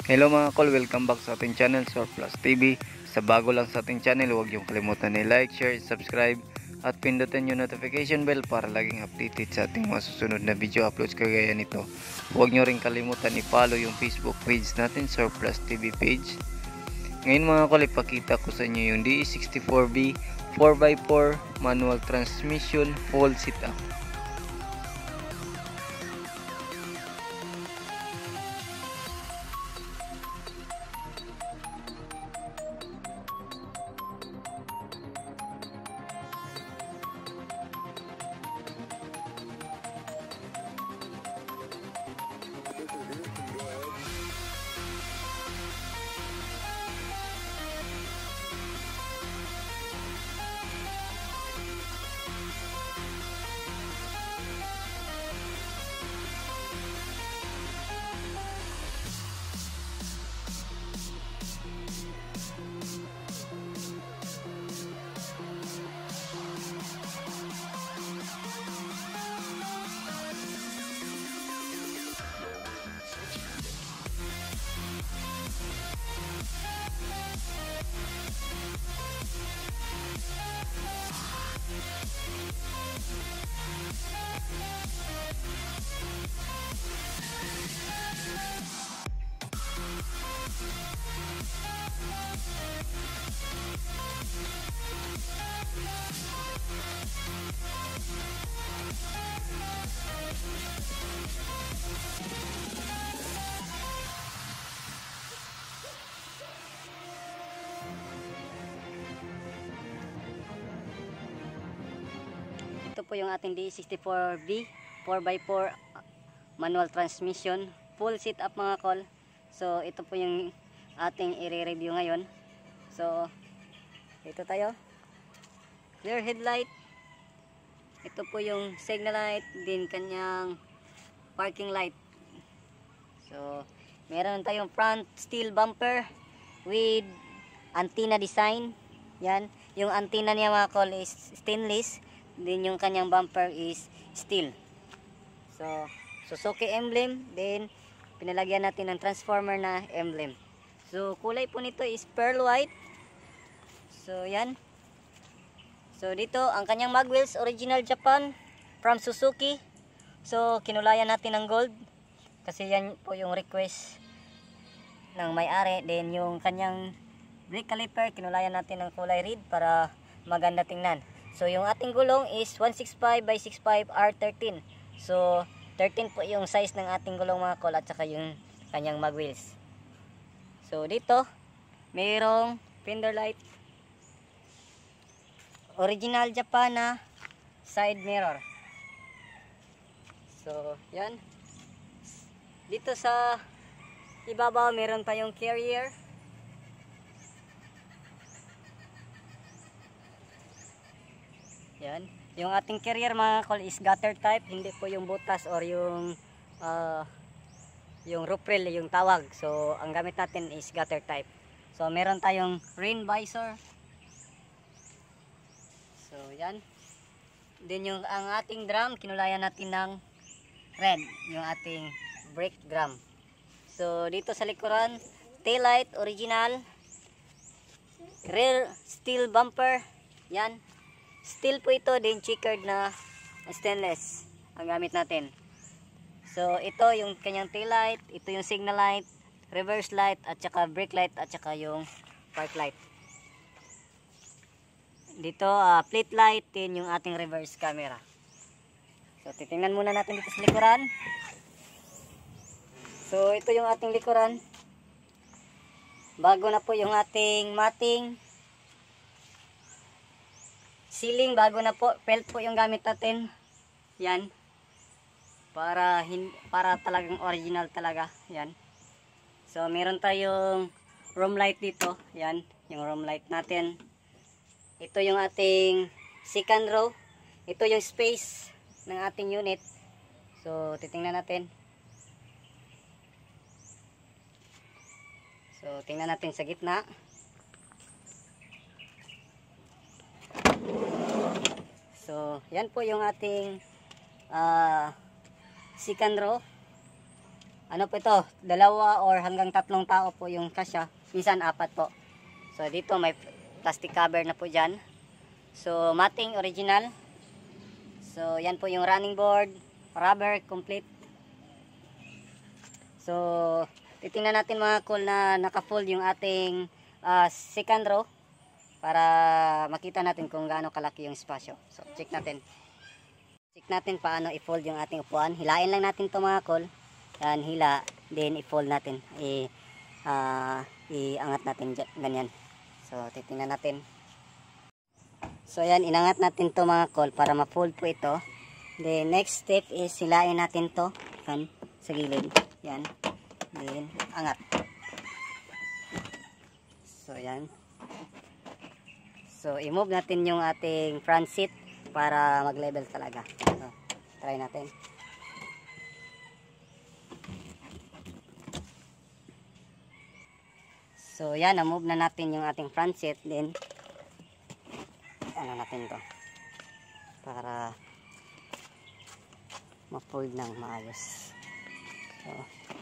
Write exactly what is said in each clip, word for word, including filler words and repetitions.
Hello mga kol, welcome back sa ating channel Surplus T V. Sa bago lang sa ating channel, huwag yung kalimutan ni like, share, subscribe at pindutin yung notification bell para laging updated sa ating mga susunod na video uploads kagaya nito. Huwag nyo rin kalimutan i-follow yung Facebook page natin, Surplus T V page. Ngayon mga kol, ipakita ko sa inyo yung D E sixty-four B four by four manual transmission full setup. Ito po yung ating D E sixty-four B four by four manual transmission full setup mga kol. So ito po yung ating i-review ngayon. So ito tayo, clear headlight, ito po yung signal light, din kanyang parking light. So meron tayong front steel bumper with antenna design. Yan, yung antenna niya mga kol is stainless. Then yung kanyang bumper is steel. So Suzuki emblem, then pinalagyan natin ng transformer na emblem. So kulay po nito is pearl white. So yan. So dito ang kanyang mag wheels original Japan from Suzuki. So kinulayan natin ng gold kasi yan po yung request ng may-ari. Then yung kanyang brake caliper kinulayan natin ng kulay red para maganda tingnan. So yung ating gulong is one sixty-five by sixty-five R thirteen. So thirteen po yung size ng ating gulong mga kol at saka yung kanyang mag wheels. So dito mayroong fender light, original Japan na side mirror. So yan. Dito sa ibabaw meron pa yung carrier. Yan. Yung ating carrier mga kol is gutter type, hindi po yung butas or yung uh, yung roof rail yung tawag. So ang gamit natin is gutter type. So meron tayong rain visor. So yan. Then yung ang ating drum kinulayan natin ng red, yung ating brake drum. So dito sa likuran, tail light original, rear steel bumper. Yan. Steel po ito, din checkered na stainless ang gamit natin. So ito yung kanyang tail light, ito yung signal light, reverse light at saka brake light at saka yung park light. Dito uh, plate light, din yung ating reverse camera. So titingnan muna natin dito sa likuran. So ito yung ating likuran. Bago na po yung ating matting. Ceiling bago na po, felt po yung gamit natin. Yan. Para hin para talagang original talaga. Yan. So meron tayong room light dito. Yan, yung room light natin. Ito yung ating second row. Ito yung space ng ating unit. So titingnan natin. So tingnan natin sa gitna. So yan po yung ating uh, second row. ano po ito, dalawa or hanggang tatlong tao po yung kasya, minsan apat po. So dito may plastic cover na po dyan. So matting original. So yan po yung running board, rubber complete. So titingnan natin mga cool na naka-fold yung ating uh, second row para makita natin kung gaano kalaki yung espasyo. So check natin. Check natin paano i-fold yung ating upuan. Hilain lang natin to mga cool. Yan, hila, then i-fold natin. I, uh, i-angat natin dyan, ganyan. So titingnan natin. So yan, inangat natin to mga cool para ma-fold po ito. The next step is hilain natin to yan, sa gilid. Yan. Then angat. So yan. So i-move natin yung ating front seat para mag-level talaga. So try natin. So yan, na-move na natin yung ating front seat. Then ano natin to para ma-fold ng maayos. So,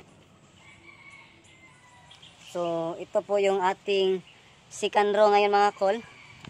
so ito po yung ating second row ngayon mga cool.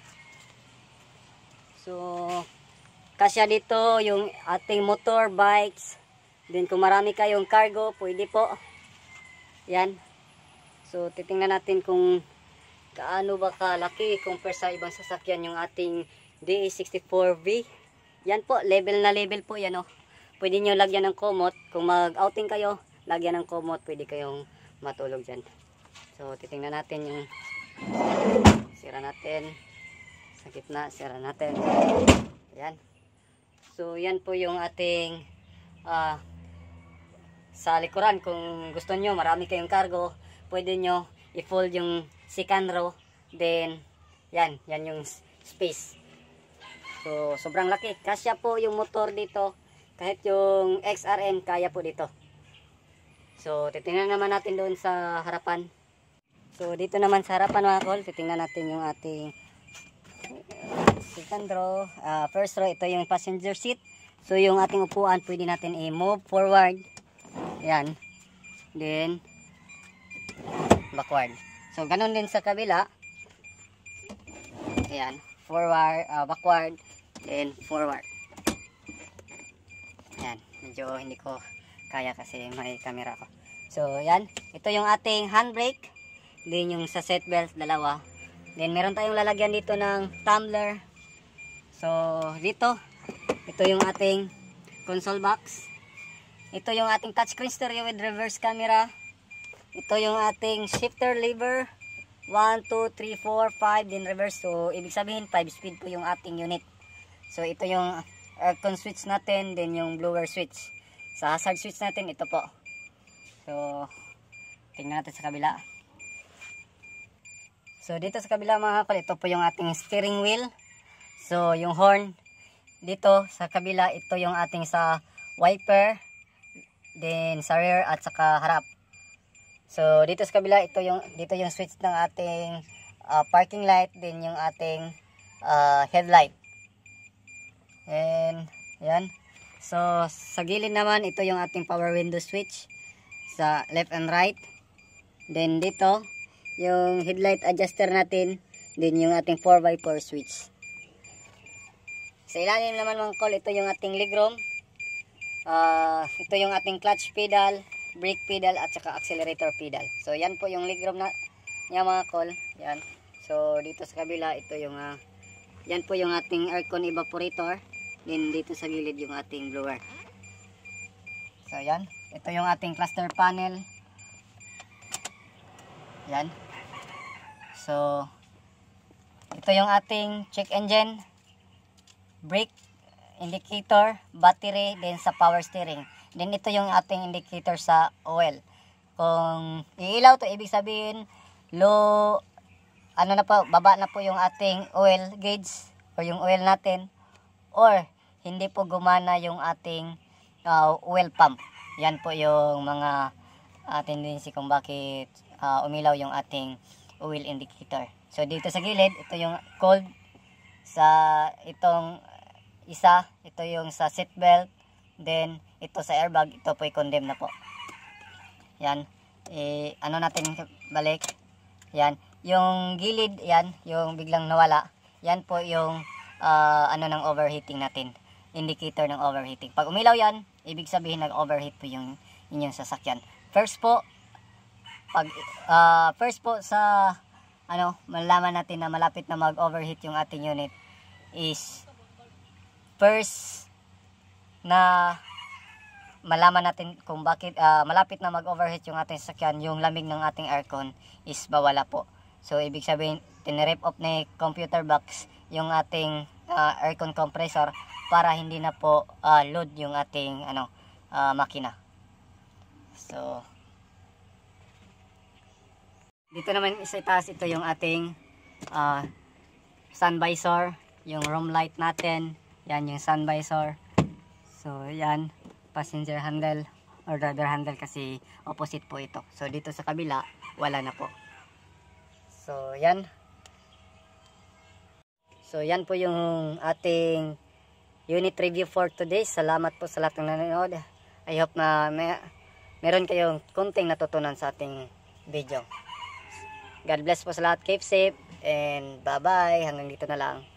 So kasya dito yung ating motor, bikes. Then kung marami kayong cargo, pwede po. Yan. So titingnan natin kung kaano ba kalaki compare sa ibang sasakyan yung ating D A sixty-four V. Yan po, level na level po yan, oh. Pwede nyo lagyan ng komot. Kung mag-outing kayo, lagyan ng komot, pwede kayong matulog dyan. So titingnan natin yung sira natin sa gitna, sira natin. Yan. So yan po yung ating uh, sa likuran. Kung gusto nyo marami kayong cargo, pwede nyo i-fold yung second row. Then yan, yan yung space. So sobrang laki. Kasya po yung motor dito. Kahit yung X R N kaya po dito. So titingnan naman natin doon sa harapan. So dito naman sa harapan mga kol, titingnan natin yung ating second row. Uh, first row, ito yung passenger seat. So yung ating upuan pwede natin i-move forward. Yan. Then backward. So ganun din sa kabila. Ayan, forward, uh, backward, then forward. Ayan, medyo hindi ko kaya kasi may camera ko. So yan, ito yung ating handbrake. Then yung sa seatbelt, dalawa. Then meron tayong lalagyan dito ng tumbler. So dito, ito yung ating console box. Ito yung ating touchscreen stereo with reverse camera. Ito yung ating shifter lever. one, two, three, four, five, then reverse. So ibig sabihin five speed po yung ating unit. So ito yung aircon switch natin, then yung blower switch. Sa hazard switch natin, ito po. So tingnan natin sa kabila. So dito sa kabila mga kapal, ito po yung ating steering wheel. So yung horn dito sa kabila, ito yung ating sa wiper, then sa rear at saka harap. So dito sa kabila, ito yung dito yung switch ng ating uh, parking light, then yung ating uh, headlight. And yan. So sa gilid naman, ito yung ating power window switch sa left and right. Then dito yung headlight adjuster natin, then yung ating four by four switch. Sa ilalim naman mga kol, ito yung ating legroom. Uh, ito yung ating clutch pedal, brake pedal at saka accelerator pedal. So yan po yung legroom na niya mga kol. Yan. So dito sa kabila, ito yung uh, yan po yung ating aircon evaporator. Then dito sa gilid yung ating blower. So yan, ito yung ating cluster panel. Yan. So ito yung ating check engine, brake indicator, battery, then sa power steering. Then ito yung ating indicator sa oil. Kung iilaw to, ibig sabihin low, ano na po, baba na po yung ating oil gauge o yung oil natin, or hindi po gumana yung ating uh, oil pump. Yan po yung mga uh, tendency kung bakit uh, umilaw yung ating oil indicator. So dito sa gilid, ito yung cold. Sa itong isa, ito yung sa seatbelt. Then ito sa airbag, ito po i-condemn na po. Yan. Eh, ano natin balik. Yan. Yung gilid, yan. Yung biglang nawala. Yan po yung uh, ano ng overheating natin. Indicator ng overheating. Pag umilaw yan, ibig sabihin nag-overheat po yung inyong sasakyan. First po, pag, uh, first po sa ano, malalaman natin na malapit na mag-overheat yung ating unit is first na malaman natin kung bakit uh, malapit na mag-overheat yung ating sasakyan, yung lamig ng ating aircon is bawala po. So ibig sabihin, tinirip off na computer box yung ating uh, aircon compressor para hindi na po uh, load yung ating ano uh, makina. So dito naman isa itaas, ito yung ating uh, sun visor, yung room light natin. Yan yung sun visor. So yan, passenger handle or driver handle kasi opposite po ito. So dito sa kabila wala na po. So yan. So yan po yung ating unit review for today. Salamat po sa lahat ng nanonood. I hope na may, meron kayong konting natutunan sa ating video. God bless po sa lahat. Keep safe and bye bye. Hanggang dito na lang.